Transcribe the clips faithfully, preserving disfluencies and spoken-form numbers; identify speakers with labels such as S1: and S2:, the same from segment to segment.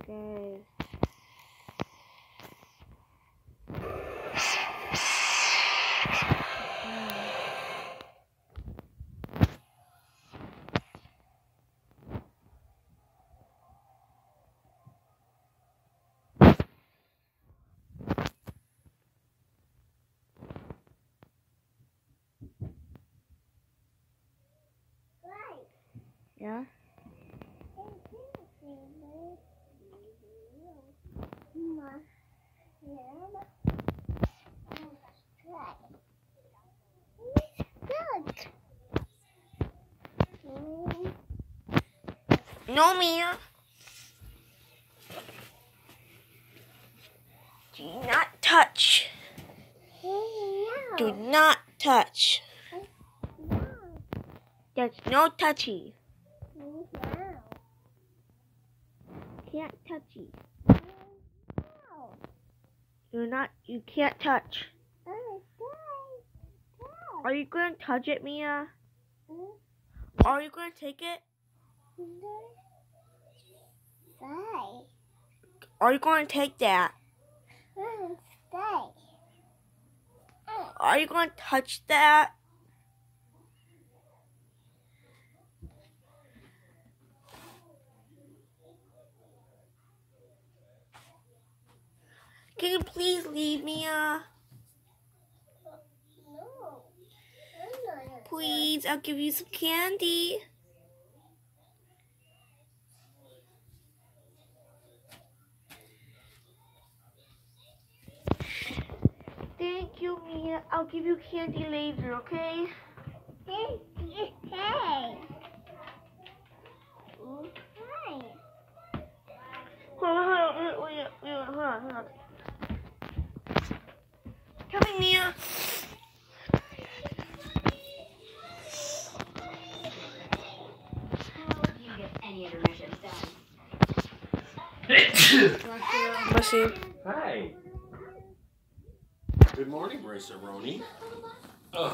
S1: Okay. Yeah? No, Mia. Do not touch. Do not touch. There's no touchy. Can't touchy. You're not. You can't touch. Are you going to touch it, Mia? Are you going to take it? Are you going to take that? Are you going to touch that? Can you please leave, Mia? Please, I'll give you some candy. Thank you, Mia. I'll give you candy later, okay?
S2: Hey. Okay.
S1: Hold on, hold on, wait, wait, wait, hold on, hold on. Coming, Mia.
S3: You get any intermissions done.
S1: Mushy.
S4: Hi. Good morning, Marissa Roney. Ugh.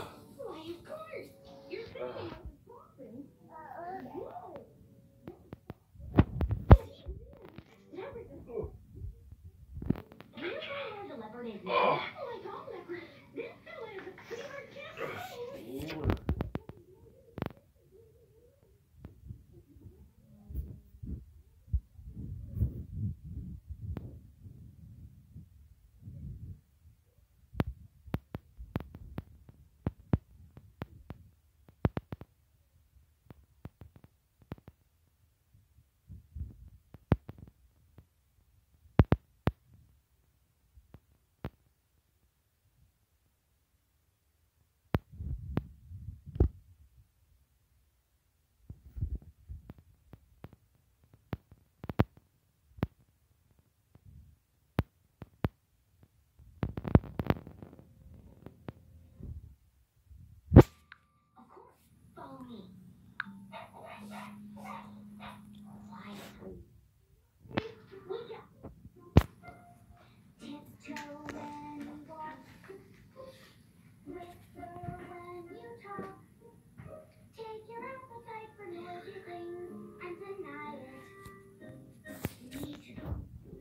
S4: Oh.
S3: Follow me. Quietly. Wake up. Tiptoe when you walk. Whisper when you talk. Take your appetite for noisy things and deny it. Need to go.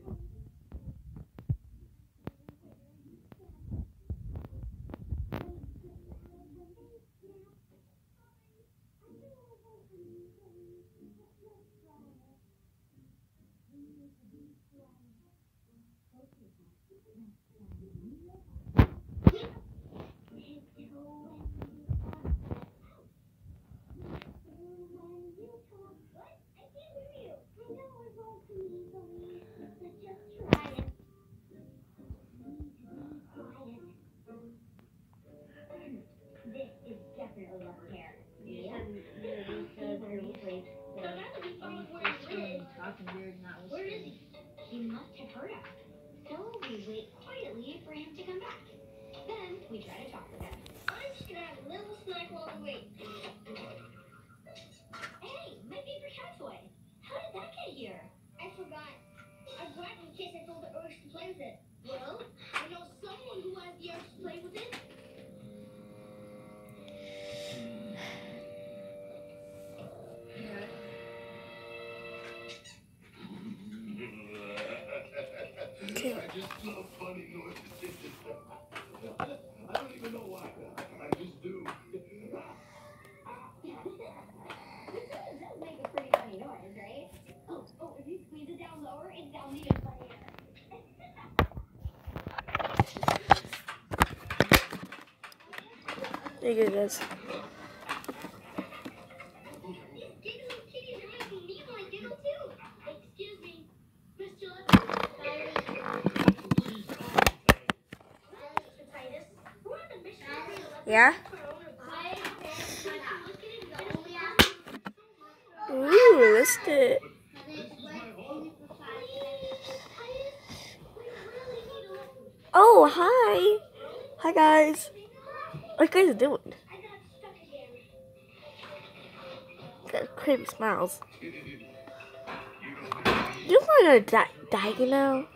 S3: This is definitely up here. Yeah. Where is he? He must have heard us. So we wait quietly for him to come back. Then we try to talk with him. I'm just gonna have a little snack while we wait. Hey, my favorite cat toy. How did that get here? I forgot. I grabbed it in case I told the urge to play with it. Well, I know someone who has the urge to play with it.
S1: too.
S3: I don't even know why. I just do. This does make a pretty funny noise, right? Oh, oh, if you squeeze it down lower, it sounds even funnier.
S1: There you go, guys.
S3: These giggly kitties are making me want to giggle too. Excuse me, Mister Leopard. We're on a mission to create a leopard
S1: Yeah?
S3: for our owner.
S1: Ooh, list it. Oh, hi. Hi, guys. What you guys doing? Got creepy smiles. You want to die, die you know?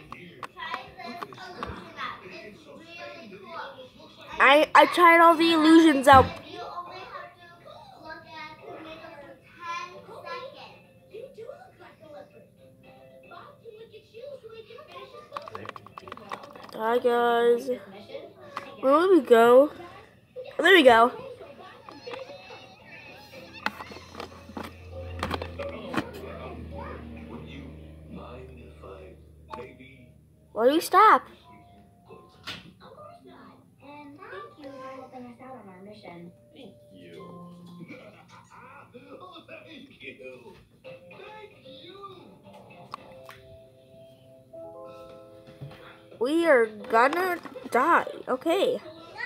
S1: I I tried all the illusions out.
S2: You only have to look at the middle for ten seconds.
S3: You do look like a leopard. Bob can look at you so he can finish his book.
S1: Hi, guys. Where will we go? Oh, there we go.
S3: Would you mind if I maybe?
S1: Why do you stop?
S3: Of course not. And thank you for helping us out on our mission.
S4: Thank you.
S3: Oh, thank you. Thank you.
S1: We are gonna die. Okay.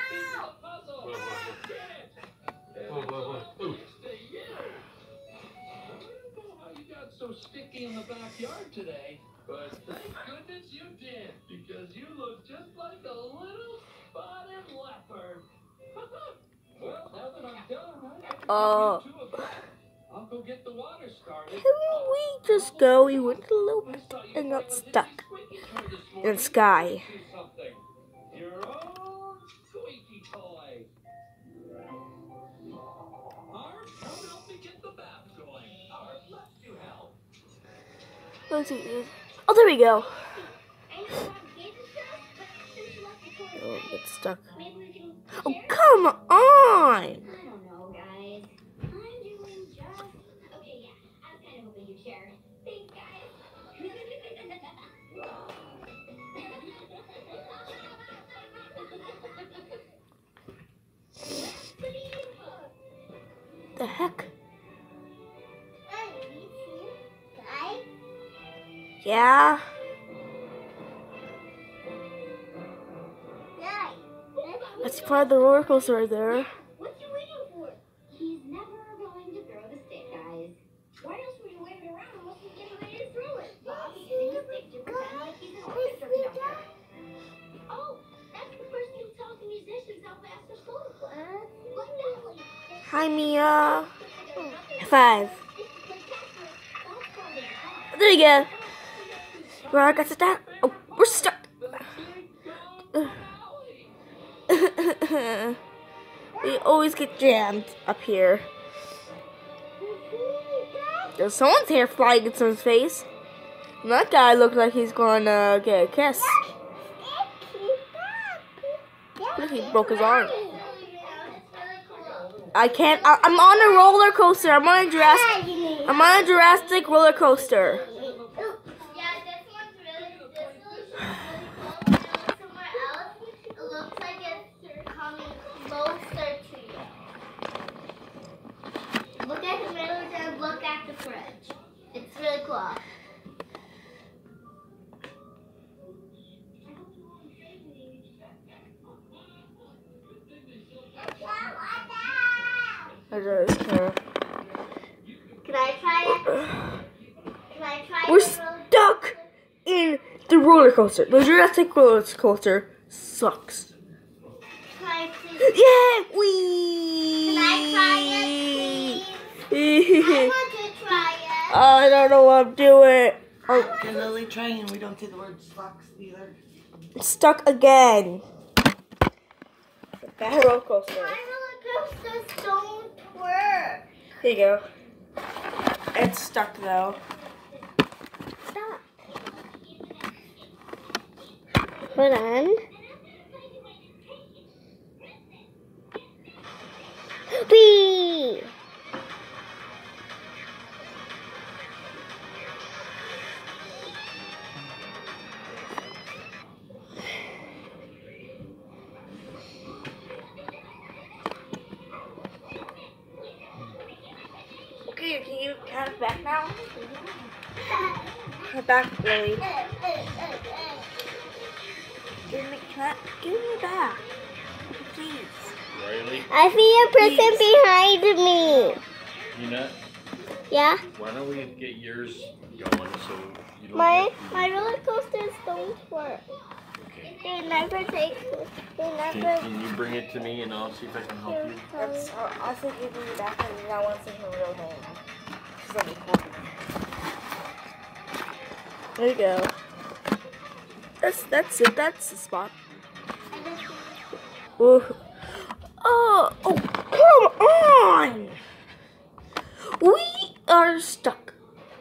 S5: So sticky in the backyard today, but thank goodness you did, because you look just like a little spotted leopard. Well, now that I'm done, I can
S1: Uh,
S5: give you two a bath. I'll go get the water started.
S1: Can we just go? We went a little bit and got stuck in the sky.
S5: Your own squeaky toy. Harp, come help me get the bath going. Harp, let's do help.
S1: Let's see. Oh, there we go. Oh, get stuck. Oh, come on!
S3: I don't know, guys. I'm doing just okay. Yeah, I was kind of hoping you'd share. Thanks, guys.
S1: The heck? Yeah. That's part of the roller coaster right there.
S3: What's you waiting for? He's never going to throw the stick, guys. Why else would you wave it around unless he's getting ready to throw it? Bob's using the stick to pretend like he's an orchestra conductor. Oh, that's the person who tells the musicians how fast the song plays. Look that way.
S1: Hi, Mia. Five. There you go. Where I got stuck. Oh, we're stuck. We always get jammed up here. There's someone's hair flying in someone's face. And that guy looks like he's gonna get a kiss. Look, he broke his arm. I can't. I, I'm on a roller coaster. I'm on a Jurassic. I'm on a Jurassic roller coaster.
S2: Look at the middle and look at the fridge. It's really cool.
S1: I just can't.
S2: Can I try it? Can I try
S1: We're
S2: it?
S1: stuck in the roller coaster. The Jurassic roller coaster sucks.
S2: Can I please?
S1: Yeah, we.
S2: Can I try it, please? I want to try it.
S1: I don't know what I'm doing. Oh,
S6: You're literally trying and we don't say the word sucks either.
S1: I'm stuck again. The bad roller coaster.
S2: My roller coasters don't work.
S1: Here you go. It's stuck though.
S2: Stop. Hold on. Whee!
S1: Okay, can you count it back now? Count back, Lily. Give me, can give me back, please.
S4: Riley,
S2: I see a person
S1: Please.
S2: behind me.
S4: you know,
S2: Yeah?
S4: why don't we get yours going so you don't
S2: My
S4: have to-
S2: my roller coasters don't work.
S4: Okay.
S2: They never take. They
S4: Can,
S2: never.
S4: can you bring it to me and I'll see if I can help you?
S1: That's, I'll, I'll say give me back and I want to say her real name. She's on recording. There you go. That's, that's it, that's the spot. Ooh. Oh, oh, come on! We are stuck.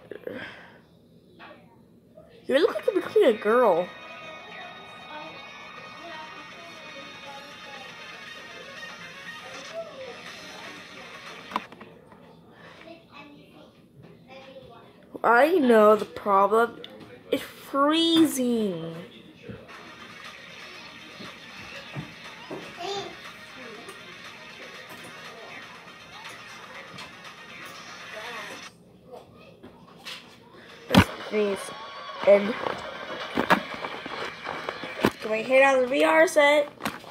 S1: You look like you're becoming a girl. I know the problem. It's freezing. Let's freeze. And can we hit on the V R set?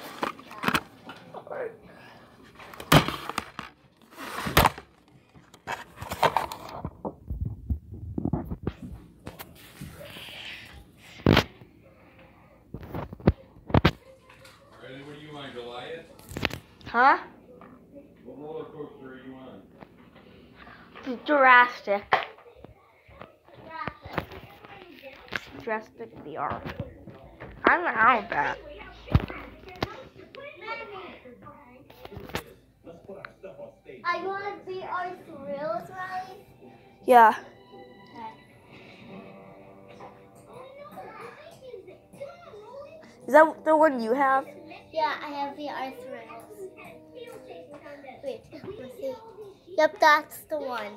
S4: Riley, what do you want, Goliath?
S1: Huh?
S4: What roller coaster are you on?
S1: Jurassic. Jurassic V R. I'm out of that.
S2: I want to be our thrills, right?
S1: Yeah. Is that the one you have?
S2: Yeah, I have the R thrills. Wait, let's see. Yep, that's the one.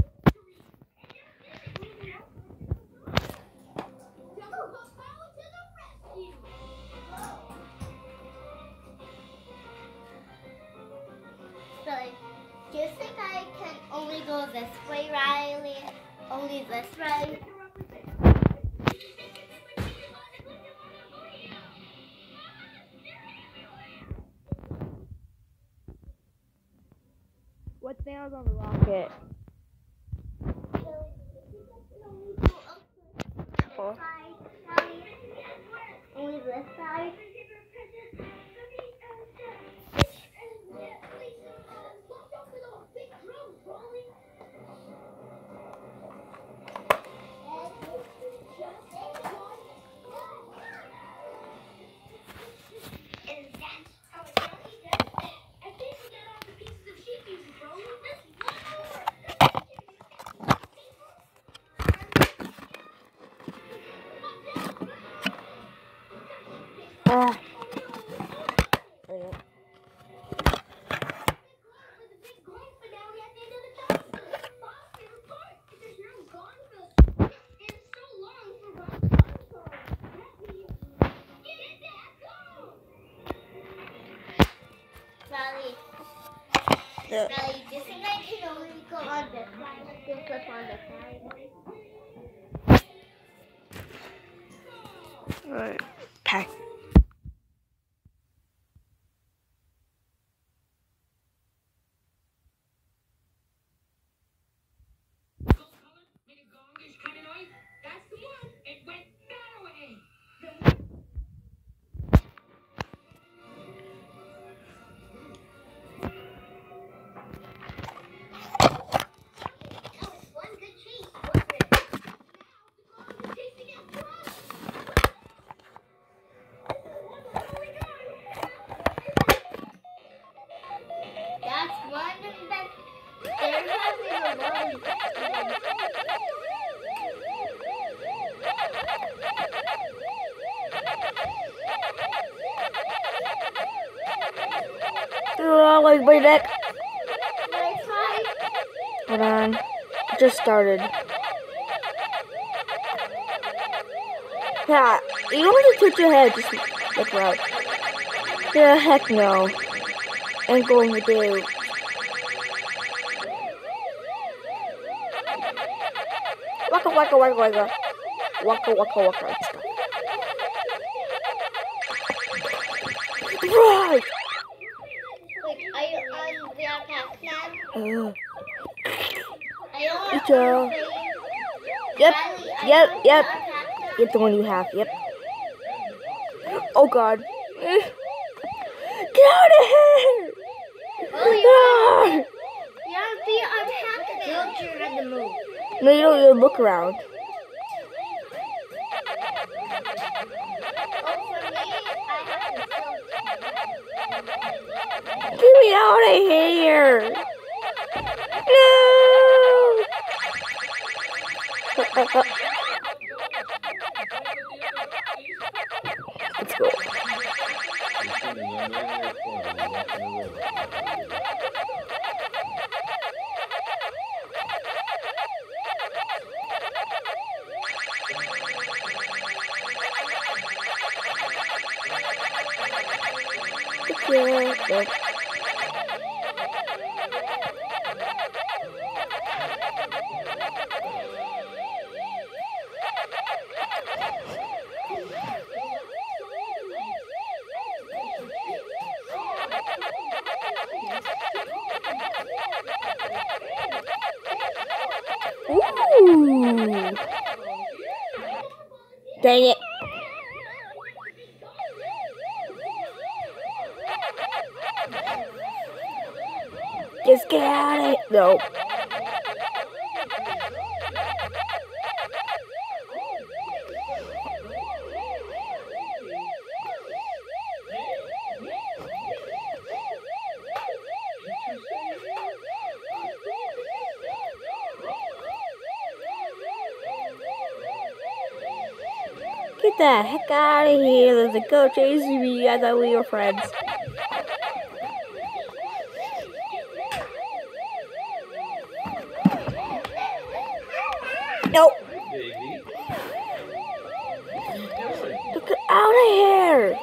S2: So, do you think I can only go this way, Riley? Only this way?
S1: What nails on the rocket? Oh.
S2: Only this side?
S1: Ah.
S2: Riley,
S1: Yeah.
S2: Riley, do you think I can only go on this side? I can flip on this side.
S1: Alright. Pack. Oh, like my neck.
S2: Can I try?
S1: Hold on. It just started. Yeah, you don't have to touch your head, just look around. Yeah, heck no. Ain't going to do. Waka waka waka waka. Waka waka waka. Right!
S2: Wait, are you on the pac-man?
S1: Uh,
S2: Are you on
S1: good job.
S2: the
S1: Yep,
S2: Riley, are
S1: yep,
S2: you on
S1: yep.
S2: the pac-man?
S1: Yep, the one you have, yep. Oh god. Eh. Get out of here!
S2: Oh,
S1: Ah!
S2: you have to be on pac-man. Don't you have to move.
S1: No, you don't even look around.
S2: Oh, for me, I have to tilt.
S1: Get me out of here! No! Let's go. Yeah, but ooh. Dang it. Just get out of it. No. Get the heck out of here. There's a goat chasing me. I thought we were friends. Nope.
S4: Baby.
S1: Look out of here.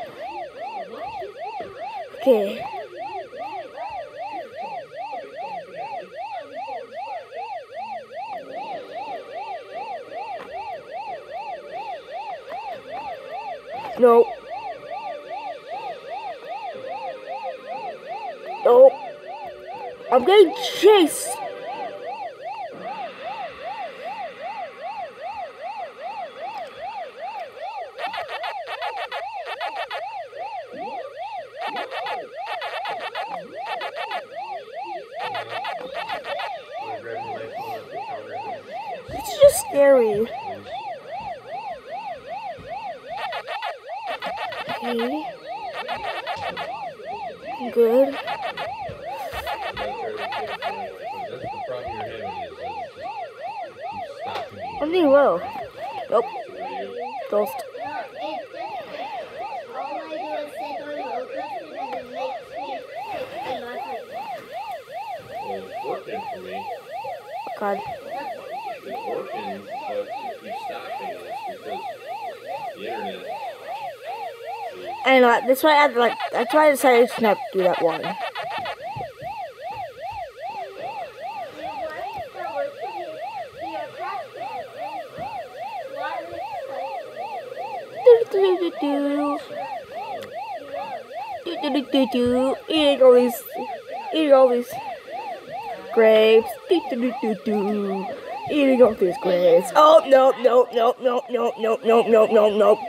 S1: Okay. No. No. I'm getting chased. It's just scary. Okay. Good. I'm doing well. Nope. Ghost.
S2: No, it's just all I do is sit on roller coasters and it makes me sick and not
S4: Well, it's working for me.
S1: God.
S4: It's working, but it keeps stopping. And it's because the internet.
S1: I know. That's why I like. That's why I decided to not do that one. Do do do do. Do do do do do. Eating all these. Eating all these grapes. Do do do do do. Eating all these grapes. Oh no no no no no no no no no no.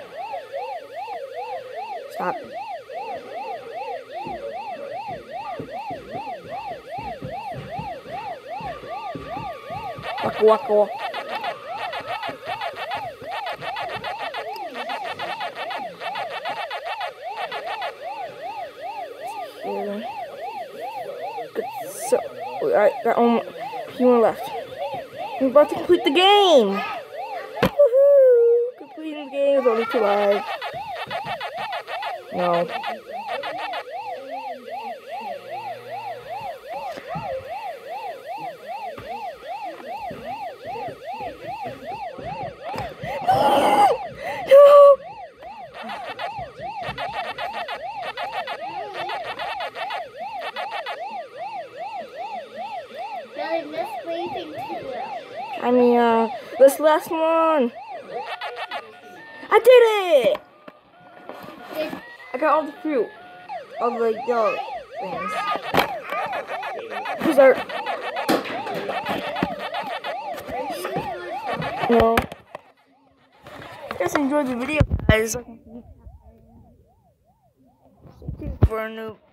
S1: Stop. Waka waka. Here. Good. So, alright, got one, few more left. I'm about to complete the game. Woohoo! Completing the game is only two lives. No.
S2: I'm just waiting to do it.
S1: I mean, uh, this last one. I did it!
S2: Did
S1: I got all the fruit. All the yellow things. Dessert. No. Just enjoyed the video, guys. Stay tuned for a new